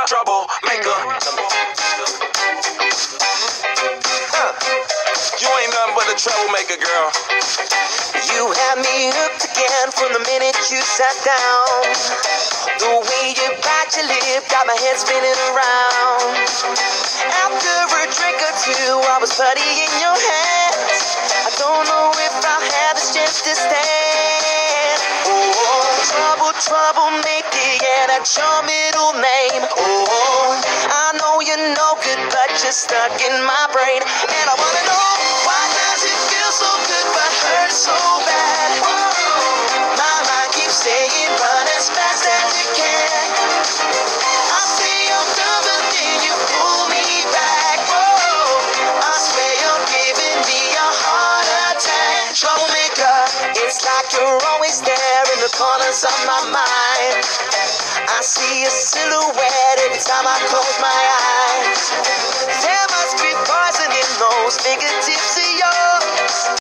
Troublemaker. You ain't nothing but a troublemaker, girl. You had me hooked again from the minute you sat down. The way you bite your lip got my head spinning around. After a drink or two, I was putty in your hands. I don't know if I'll have the strength to stand. Oh, troublemaker, yeah, that's your middle name. Oh, I know you're no good, but you're stuck in my brain. And I wanna know, why does it feel so good but hurt so bad? My mind keeps saying run as fast as you can. I say I'm done, but then you pull me back. I swear you're giving me a heart attack. Troublemaker, it's like you're always there in the corners of my mind. I see a silhouette every time I close my eyes. There must be poison in those fingertips of yours.